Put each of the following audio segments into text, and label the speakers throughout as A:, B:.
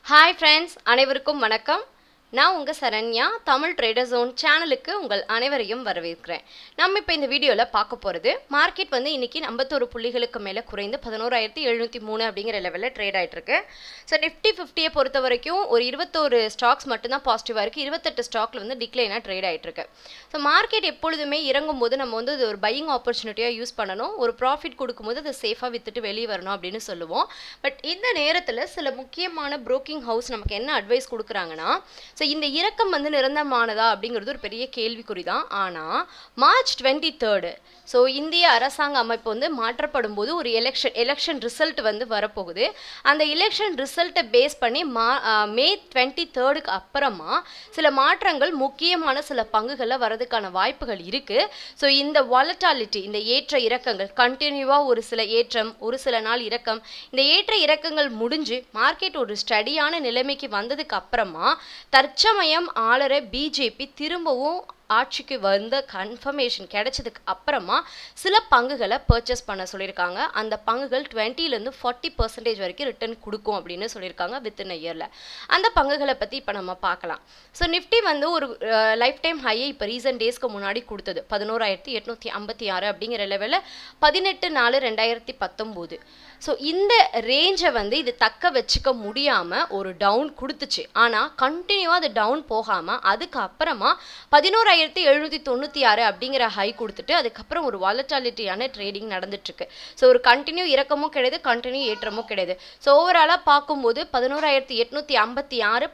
A: Hi friends, அனைவருக்கும் வணக்கம். நான் உங்க சரண்யா தமிழ் ட்ரேடர் ஜோன் சேனலுக்கு உங்கள் அனைவரையும் வரவேற்கிறேன். நம்ம இப்போ இந்த வீடியோல பார்க்க போறது மார்க்கெட் வந்து இன்னைக்கு 51 புள்ளிகளுக்கு மேல குறைந்து 11703 அப்படிங்கிற லெவல்ல ட்ரேட் ஆயிட்டு இருக்கு. சோ நிஃப்டி 50 பொறுத்த வரைக்கும் ஒரு 21 ஸ்டாக்ஸ் மட்டும் தான் பாசிட்டிவா இருக்கு. 28 ஸ்டாக்ல வந்து டிக்ளைனா ட்ரேட் ஆயிட்டு இருக்கு. சோ மார்க்கெட் எப்பொழுதுமே இறங்கும்போது நம்ம வந்து ஒரு பையிங் ஆப்பர்ச்சுனிட்டியா யூஸ் பண்ணனும். ஒரு ப்ராஃபிட் கொடுக்கும்போது அதை சேஃபா வித்துட்டு வெளிய வரணும் அப்படினு சொல்லுவோம். பட் இந்த நேரத்துல சில முக்கியமான புரோக்கிங் ஹவுஸ் நமக்கு என்ன அட்வைஸ் கொடுக்கறாங்கன்னா So, இந்த இறக்கம் வந்து நிரந்தரமானதா அப்படிங்கிறது ஒரு பெரிய கேள்விக்குறி தான். ஆனா மார்ச் 23rd ஸோ இந்திய அரசாங்க அமைப்பு வந்து மாற்றப்படும் போது ஒரு எலெக்ஷன் ரிசல்ட் வந்து வரப்போகுது. அந்த எலெக்ஷன் ரிசல்ட்டை பேஸ் பண்ணி மே 23க்கு அப்புறமா சில மாற்றங்கள் முக்கியமான சில பங்குகளில் வரதுக்கான வாய்ப்புகள் இருக்கு. ஸோ இந்த வாலட்டாலிட்டி இந்த ஏற்ற இறக்கங்கள் கண்டினியூவா ஒரு சில ஏற்றம் ஒரு சில நாள் இறக்கம் இந்த ஏற்ற இறக்கங்கள் முடிஞ்சு மார்க்கெட் ஒரு ஸ்டடியான நிலைமைக்கு வந்ததுக்கு அப்புறமா தற்சமயம் ஆளற பிஜேபி திரும்பவும் ஆட்சிக்கு வந்த கன்ஃபர்மேஷன் கிடைச்சதுக்கு அப்புறமா சில பங்குகளை பர்ச்சேஸ் பண்ண சொல்லியிருக்காங்க. அந்த பங்குகள் 20லேருந்து 40% வரைக்கும் ரிட்டர்ன் கொடுக்கும் அப்படின்னு சொல்லியிருக்காங்க வித்தின் இயரில். அந்த பங்குகளை பற்றி இப்போ நம்ம பார்க்கலாம். ஸோ நிஃப்டி வந்து ஒரு லைஃப் டைம் ஹையை இப்போ ரீசன்ட் டேஸ்க்கு முன்னாடி கொடுத்தது 11856 அப்படிங்கிற லெவலில் 18/4/2019. ஸோ இந்த ரேஞ்சை வந்து இது தக்க வச்சுக்க முடியாமல் ஒரு டவுன் கொடுத்துச்சு. ஆனால் கண்டினியூவாக அது டவுன் போகாமல் அதுக்கப்புறமா 11,796 அப்படிங்கிற ஹை கொடுத்துட்டு அதுக்கப்புறம் ஒரு வாலட்டாலிட்டியான ட்ரேடிங் நடந்துட்டுருக்கு. ஸோ ஒரு கண்டினியூ இறக்கமும் கிடையாது, கண்டினியூ ஏற்றமும் கிடையாது. ஸோ ஓவராலாக பார்க்கும்போது 11,856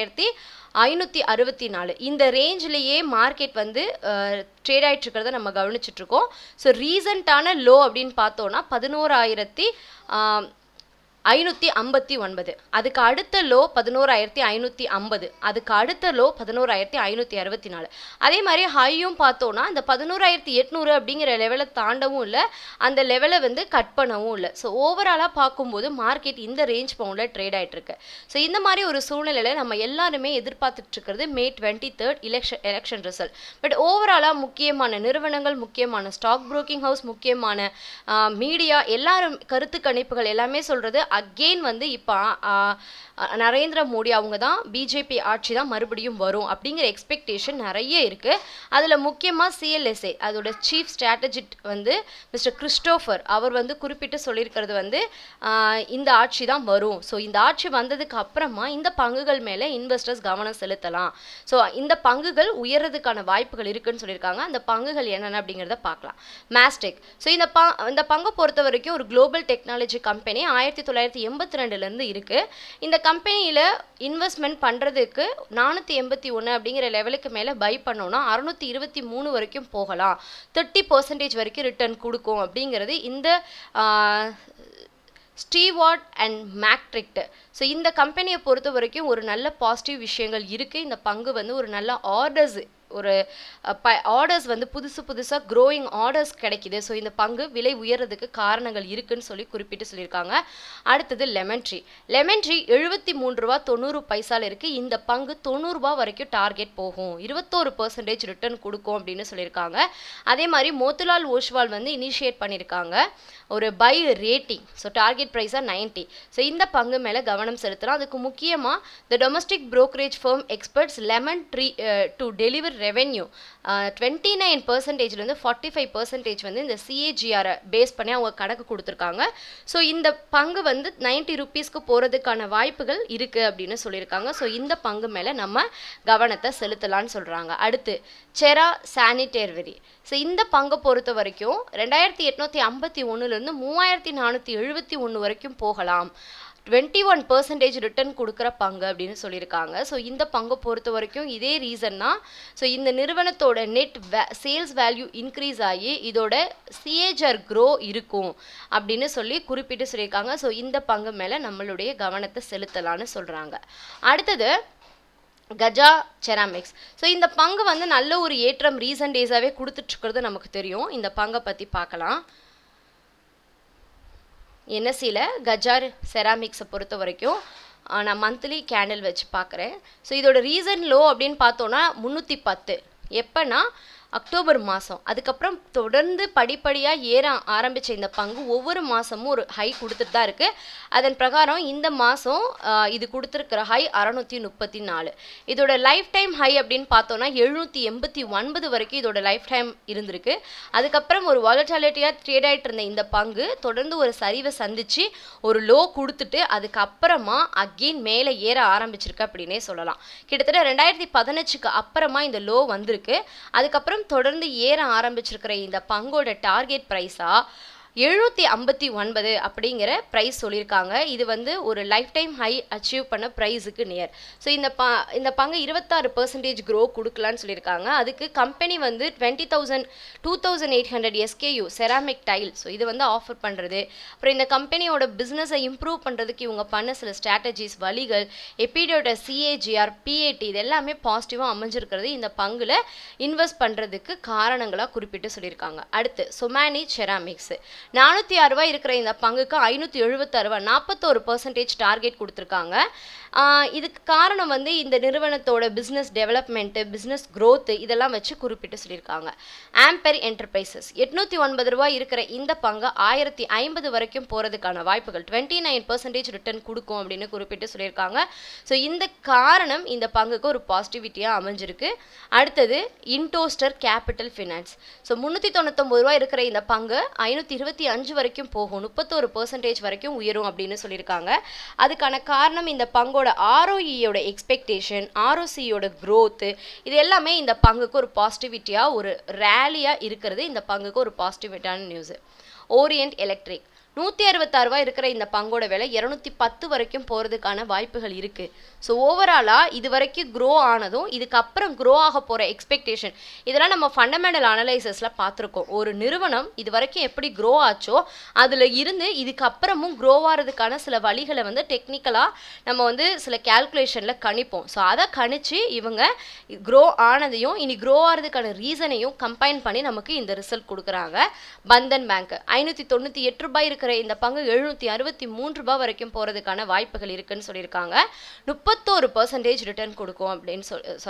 A: 11,564 இந்த ரேஞ்சிலேயே மார்க்கெட் வந்து ட்ரேட் ஆகிட்டு இருக்கிறத நம்ம கவனிச்சுட்டு இருக்கோம். ஸோ ரீசண்டான லோ அப்படின்னு பார்த்தோன்னா 11,559 அதுக்கு அடுத்த லோ 11,550 அதுக்கு அடுத்த லோ 11,564 அதே மாதிரி ஹையும் பார்த்தோன்னா இந்த 11,800 அப்படிங்கிற லெவலை தாண்டவும் இல்லை, அந்த லெவலை வந்து கட் பண்ணவும் இல்லை. ஸோ ஓவராலாக பார்க்கும்போது மார்க்கெட் இந்த ரேஞ்ச் பவுண்டில் ட்ரேட் ஆகிட்டு இருக்கு. ஸோ இந்த மாதிரி ஒரு சூழ்நிலையில் நம்ம எல்லாருமே எதிர்பார்த்துட்டு இருக்கிறது மே 23rd எலெக்ஷன் ரிசல்ட். பட் ஓவராலாக முக்கியமான நிறுவனங்கள் முக்கியமான ஸ்டாக் புரோக்கிங் ஹவுஸ் முக்கியமான மீடியா எல்லாரும் கருத்து கணிப்புகள் எல்லாமே சொல்றது அகெயின் வந்து இப்போ நரேந்திர மோடி அவங்க தான் பிஜேபி ஆட்சி தான் மறுபடியும் வரும் அப்படிங்கிற எக்ஸ்பெக்டேஷன் நிறைய இருக்குது. அதில் முக்கியமாக சிஎல்எஸ்ஏ அதோட சீஃப் ஸ்ட்ராட்டஜிஸ்ட் வந்து மிஸ்டர் கிறிஸ்டோஃபர் அவர் வந்து குறிப்பிட்டு சொல்லியிருக்கிறது வந்து இந்த ஆட்சி தான் வரும். ஸோ இந்த ஆட்சி வந்ததுக்கு அப்புறமா இந்த பங்குகள் மேலே இன்வெஸ்டர்ஸ் கவனம் செலுத்தலாம். ஸோ இந்த பங்குகள் உயர்றதுக்கான வாய்ப்புகள் இருக்குன்னு சொல்லியிருக்காங்க. அந்த பங்குகள் என்னென்ன அப்படிங்கிறத பார்க்கலாம். மாஸ்டெக் ஸோ இந்த பங்கை பொறுத்த வரைக்கும் ஒரு குளோபல் டெக்னாலஜி கம்பெனி 1982லேருந்து இருக்குது. இந்த கம்பெனியில் இன்வெஸ்ட்மெண்ட் பண்ணுறதுக்கு 481 அப்படிங்கிற லெவலுக்கு மேலே பை பண்ணோன்னா 623 வரைக்கும் போகலாம், 30% வரைக்கும் ரிட்டர்ன் கொடுக்கும் அப்படிங்கிறது இந்த ஸ்டீவார்ட் அண்ட் மேக்ட்ரிக்ட். ஸோ இந்த கம்பெனியை பொறுத்த வரைக்கும் ஒரு நல்ல பாசிட்டிவ் விஷயங்கள் இருக்குது. இந்த பங்கு வந்து ஒரு நல்ல ஆர்டர்ஸ் வந்து புதுசாக க்ரோயிங் ஆர்டர்ஸ் கிடைக்குது. ஸோ இந்த பங்கு விலை உயர்றதுக்கு காரணங்கள் இருக்குன்னு சொல்லி குறிப்பிட்டு சொல்லியிருக்காங்க. அடுத்தது லெமன் ட்ரீ 73 ரூபா 90 பைசால இருக்குது. இந்த பங்கு 90 ரூபா வரைக்கும் டார்கெட் போகும், 21% ரிட்டர்ன் கொடுக்கும் அப்படின்னு சொல்லியிருக்காங்க. அதே மாதிரி மோத்திலால் ஓஸ்வால் வந்து இனிஷியேட் பண்ணியிருக்காங்க ஒரு buy rating. So target ப்ரைஸாக 90. So இந்த பங்கு மேலே கவனம் செலுத்தலாம். அதுக்கு முக்கியமாக த domestic brokerage firm experts lemon tree to deliver revenue 29%லேருந்து 45% வந்து இந்த சிஏஜிஆரை பேஸ் பண்ணி அவங்க கணக்கு கொடுத்துருக்காங்க. ஸோ இந்த பங்கு வந்து 90 ரூபீஸ்க்கு போகிறதுக்கான வாய்ப்புகள் இருக்குது அப்படின்னு சொல்லியிருக்காங்க. ஸோ இந்த பங்கு மேலே நம்ம கவனத்தை செலுத்தலான்னு சொல்கிறாங்க. அடுத்து செரா சானிடேர்வரி. ஸோ இந்த பங்கை பொறுத்த வரைக்கும் 2,851லேருந்து 3,471 வரைக்கும் போகலாம், 21% ரிட்டர்ன் கொடுக்குற பங்கு அப்படின்னு சொல்லியிருக்காங்க. ஸோ இந்த பங்கை பொறுத்த வரைக்கும் இதே ரீசன் தான். ஸோ இந்த நிறுவனத்தோட நெட் சேல்ஸ் வேல்யூ இன்க்ரீஸ் ஆகி இதோட சிஏஜர் க்ரோ இருக்கும் அப்படின்னு சொல்லி குறிப்பிட்டு சொல்லியிருக்காங்க. ஸோ இந்த பங்கு மேலே நம்மளுடைய கவனத்தை செலுத்தலான்னு சொல்கிறாங்க. அடுத்தது கஜா செராமிக்ஸ். ஸோ இந்த பங்கு வந்து நல்ல ஒரு ஏற்றம் ரீசன்ட் டேஸாகவே கொடுத்துட்ருக்கிறது நமக்கு தெரியும். இந்த பங்கை பற்றி பார்க்கலாம். என்எஸ்சியில் கஜார் செராமிக்ஸை பொறுத்த வரைக்கும் நான் மந்த்லி கேண்டில் வச்சு பார்க்குறேன். ஸோ இதோட ரீசன் லோ அப்படின்னு பார்த்தோன்னா 310 எப்போனா அக்டோபர் மாதம். அதுக்கப்புறம் தொடர்ந்து படிப்படியாக ஏற ஆரம்பித்த இந்த பங்கு ஒவ்வொரு மாதமும் ஒரு ஹை கொடுத்துட்டு தான் இருக்குது. அதன் பிரகாரம் இந்த மாதம் இது கொடுத்துருக்கிற ஹை 634. இதோட லைஃப் டைம் ஹை அப்படின்னு பார்த்தோன்னா 789 வரைக்கும் இதோட லைஃப் டைம் இருந்திருக்கு. அதுக்கப்புறம் ஒரு வாலட்டாலிட்டியாக ட்ரேட் ஆகிட்டு இருந்த இந்த பங்கு தொடர்ந்து ஒரு சரிவை சந்தித்து ஒரு லோ கொடுத்துட்டு அதுக்கப்புறமா அகெயின் மேலே ஏற ஆரம்பிச்சிருக்கு அப்படின்னே சொல்லலாம். கிட்டத்தட்ட 2015க்கு அப்புறமா இந்த லோ வந்திருக்கு. அதுக்கப்புறம் தொடர்ந்து ஏற ஆரம்பிச்சிருக்கிற இந்த பங்கோட டார்கெட் ப்ரைஸா 759 அப்படிங்கிற ப்ரைஸ் சொல்லியிருக்காங்க. இது வந்து ஒரு லைஃப் டைம் ஹை அச்சீவ் பண்ண ப்ரைஸுக்கு நியர். ஸோ இந்த பங்கு 26% க்ரோ கொடுக்கலான்னு சொல்லியிருக்காங்க. அதுக்கு கம்பெனி வந்து 2800 SKU செராமிக் டைல், ஸோ இது வந்து ஆஃபர் பண்ணுறது. அப்புறம் இந்த கம்பெனியோட பிஸ்னஸை இம்ப்ரூவ் பண்ணுறதுக்கு இவங்க பண்ண சில ஸ்ட்ராட்டஜிஸ், வழிகள், எப்பிடியோட CAGR, PAT இது எல்லாமே பாசிட்டிவாக அமைஞ்சிருக்கிறது இந்த பங்குல இன்வெஸ்ட் பண்ணுறதுக்கு காரணங்களாக குறிப்பிட்டு சொல்லியிருக்காங்க. அடுத்து சொமானி செராமிக்ஸ் 406 ரூபாய் இருக்கிற இந்த பங்குக்கு 576 ரூபாய் 41% டார்கெட் கொடுத்துருக்காங்க. இதுக்கு காரணம் வந்து இந்த நிறுவனத்தோட பிஸ்னஸ் டெவலப்மெண்ட்டு, பிஸ்னஸ் க்ரோத்து இதெல்லாம் வச்சு குறிப்பிட்டு சொல்லியிருக்காங்க. ஆம்பர் என்டர்பிரைசஸ் 809 ரூபாய் இருக்கிற இந்த பங்கு 1050 வரைக்கும் போகிறதுக்கான வாய்ப்புகள் 29% ரிட்டர்ன் கொடுக்கும் அப்படின்னு குறிப்பிட்டு சொல்லியிருக்காங்க. ஸோ இந்த காரணம் இந்த பங்குக்கு ஒரு பாசிட்டிவிட்டியாக அமைஞ்சிருக்கு. அடுத்தது இன்டோஸ்டர் கேபிட்டல் ஃபினான்ஸ். ஸோ 399 ரூபாய் இருக்கிற இந்த பங்கு 525 வரைக்கும் போகும், 31% வரைக்கும் உயரும் அப்படின்னு சொல்லியிருக்காங்க. அதுக்கான காரணம் இந்த பங்கோட ROE-யோட எக்ஸ்பெக்டேஷன், ROC-யோட க்ரோத்து இது எல்லாமே இந்த பங்குக்கு ஒரு பாசிட்டிவிட்டியாக ஒரு ரேலியாக இருக்கிறது. இந்த பங்குக்கு ஒரு பாசிட்டிவிட்டான நியூஸு. ஓரியன்ட் எலக்ட்ரிக் 166 ரூபாய் இருக்கிற இந்த பங்கோட விலை 210 வரைக்கும் போகிறதுக்கான வாய்ப்புகள் இருக்குது. ஸோ ஓவராலாக இது வரைக்கும் க்ரோ ஆனதும் இதுக்கப்புறம் க்ரோ ஆக போகிற எக்ஸ்பெக்டேஷன் இதெல்லாம் நம்ம ஃபண்டமெண்டல் அனலைசஸில் பார்த்துருக்கோம். ஒரு நிறுவனம் இது வரைக்கும் எப்படி க்ரோ ஆச்சோ அதில் இருந்து இதுக்கப்புறமும் க்ரோ ஆகிறதுக்கான சில வழிகளை வந்து டெக்னிக்கலாக நம்ம வந்து சில கேல்குலேஷனில் கணிப்போம். ஸோ அதை கணிச்சு இவங்க க்ரோ ஆனதையும் இனி க்ரோ ஆகிறதுக்கான ரீசனையும் கம்பைன் பண்ணி நமக்கு இந்த ரிசல்ட் கொடுக்குறாங்க. பந்தன் பேங்க் 598 ரூபாய் இருக்கிற இந்த பங்கு 763 ரூபாய் வரைக்கும் போகிறதுக்கான வாய்ப்புகள் இருக்குன்னு சொல்லியிருக்காங்க. 31% ரிட்டர்ன் கொடுக்கும் அப்படின்னு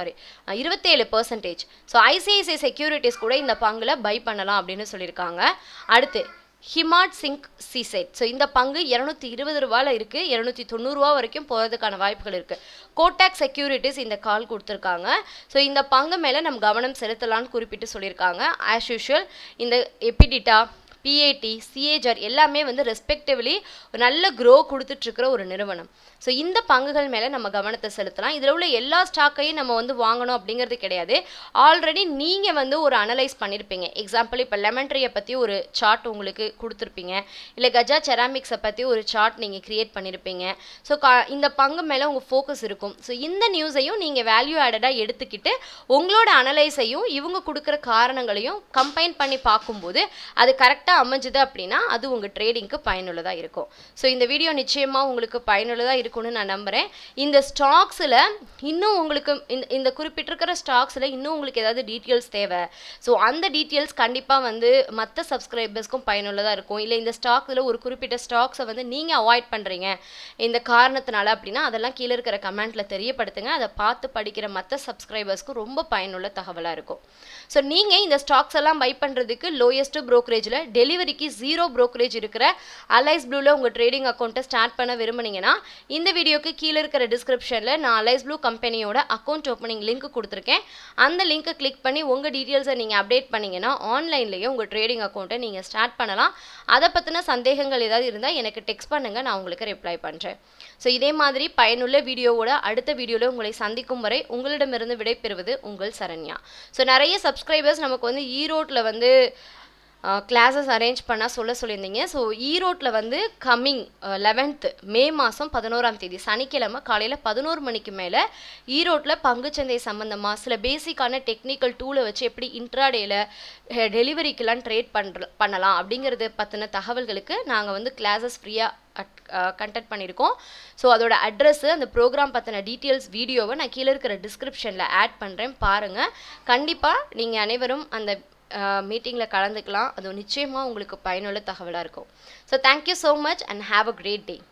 A: 27%. ஸோ ICICI செக்யூரிட்டிஸ் கூட இந்த பங்குல பை பண்ணலாம் அப்படின்னு சொல்லியிருக்காங்க. அடுத்து ஹிமாட் சிங்க் சீசைட். ஸோ இந்த பங்கு 220 ரூபாயில் இருக்குது, 290 ரூபா வரைக்கும் போகிறதுக்கான வாய்ப்புகள் இருக்குது. கோட்டாக் செக்யூரிட்டிஸ் இந்த கால் கொடுத்துருக்காங்க. ஸோ இந்த பங்கு மேலே நம்ம கவனம் செலுத்தலான்னு குறிப்பிட்டு சொல்லியிருக்காங்க. ஆஸ் யூஷுவல் இந்த எபிடிட்டா, PAT, CAGR எல்லாமே வந்து ரெஸ்பெக்டிவ்லி நல்ல க்ரோ கொடுத்துட்ருக்கிற ஒரு நிறுவனம். ஸோ இந்த பங்குகள் மேலே நம்ம கவனத்தை செலுத்தலாம். இதில் உள்ள எல்லா ஸ்டாக்கையும் நம்ம வந்து வாங்கணும் அப்படிங்கிறது கிடையாது. ஆல்ரெடி நீங்கள் வந்து ஒரு அனலைஸ் பண்ணியிருப்பீங்க. எக்ஸாம்பிள் இப்போ லெமன் ட்ரீயை பற்றி ஒரு சார்ட் உங்களுக்கு கொடுத்துருப்பீங்க, இல்லை கஜா செராமிக்ஸை பற்றி ஒரு சார்ட் நீங்கள் க்ரியேட் பண்ணியிருப்பீங்க. ஸோ இந்த பங்கு மேலே உங்கள் ஃபோக்கஸ் இருக்கும். ஸோ இந்த நியூஸையும் நீங்கள் வேல்யூ ஆடடாக எடுத்துக்கிட்டு உங்களோட அனலைஸையும் இவங்க கொடுக்குற காரணங்களையும் கம்பைன் பண்ணி பார்க்கும்போது அது கரெக்டாக அமைஞ்சது அப்படின்னா அது உங்கள் ட்ரேடிங்க்கு பயனுள்ளதாக இருக்கும். ஸோ இந்த வீடியோ நிச்சயமாக உங்களுக்கு பயனுள்ளதாக இருக்கும்னு நான் நம்புகிறேன். இந்த ஸ்டாக்ஸில் இன்னும் உங்களுக்கு இந்த குறிப்பிட்டிருக்கிற ஸ்டாக்ஸில் இன்னும் உங்களுக்கு ஏதாவது டீட்டெயில்ஸ் தேவை, ஸோ அந்த டீட்டெயில்ஸ் கண்டிப்பாக வந்து மற்ற சப்ஸ்கிரைபர்ஸ்க்கும் பயனுள்ளதாக இருக்கும். இல்லை இந்த ஸ்டாக்ஸில் ஒரு குறிப்பிட்ட ஸ்டாக்ஸை வந்து நீங்கள் அவாய்ட் பண்ணுறீங்க இந்த காரணத்தினால அப்படின்னா அதெல்லாம் கீழே இருக்கிற கமெண்ட்டில் தெரியப்படுத்துங்க. அதை பார்த்து படிக்கிற மற்ற சப்ஸ்கிரைபர்ஸ்க்கும் ரொம்ப பயனுள்ள தகவலாக இருக்கும். ஸோ நீங்கள் இந்த ஸ்டாக்ஸ் எல்லாம் பை பண்ணுறதுக்கு லோயஸ்ட் ப்ரோக்கரேஜில் டெலிவரிக்கு 0 brokerage இருக்கிற அலைஸ் ப்ளூவில் உங்கள் ட்ரேடிங் அக்கௌண்ட்டை ஸ்டார்ட் பண்ண விரும்புனீங்கன்னா இந்த வீடியோக்கு கீழே இருக்கிற டிஸ்கிரிப்ஷனில் நான் அலைஸ் ப்ளூ கம்பெனியோட அக்கௌண்ட் ஓப்பனிங் லிங்க் கொடுத்துருக்கேன். அந்த லிங்க்கை கிளிக் பண்ணி உங்கள் டீட்டெயில்ஸை நீங்கள் அப்டேட் பண்ணிங்கன்னா ஆன்லைன்லேயே உங்கள் ட்ரேடிங் அக்கௌண்ட்டை நீங்கள் ஸ்டார்ட் பண்ணலாம். அதை பற்றின சந்தேகங்கள் ஏதாவது இருந்தால் எனக்கு டெக்ஸ்ட் பண்ணுங்கள், நான் உங்களுக்கு ரிப்ளை பண்ணுறேன். ஸோ இதே மாதிரி பயனுள்ள வீடியோவோட அடுத்த வீடியோவில் உங்களை சந்திக்கும் வரை உங்களிடமிருந்து விடைபெறுவது உங்கள் சரண்யா. ஸோ நிறைய சப்ஸ்கிரைபர்ஸ் நமக்கு வந்து ஈரோட்டில் வந்து கிளாஸஸ் அரேஞ்ச் பண்ணால் சொல்லியிருந்தீங்க. ஸோ ஈரோட்டில் வந்து கம்மிங் 11th மே மாதம் 11ஆம் தேதி சனிக்கிழமை காலையில் 11 மணிக்கு மேலே ஈரோட்டில் பங்குச்சந்தை சம்மந்தமாக சில பேசிக்கான டெக்னிக்கல் டூலை வச்சு எப்படி இன்ட்ராடேயில் டெலிவரிக்கெலாம் ட்ரேட் பண்ணலாம் அப்படிங்கிறது பற்றின தகவல்களுக்கு நாங்கள் வந்து கிளாஸஸ் ஃப்ரீயாக கண்டக்ட் பண்ணியிருக்கோம். ஸோ அதோட அட்ரஸ்ஸு அந்த ப்ரோக்ராம் பற்றின டீட்டெயில்ஸ் வீடியோவை நான் கீழே இருக்கிற டிஸ்கிரிப்ஷனில் ஆட் பண்ணுறேன், பாருங்கள். கண்டிப்பாக நீங்கள் அனைவரும் அந்த மீட்டிங்கில் கலந்துக்கலாம். அது நிச்சயமாக உங்களுக்கு பயனுள்ள தகவலாக இருக்கும். So thank you so much and have a great day.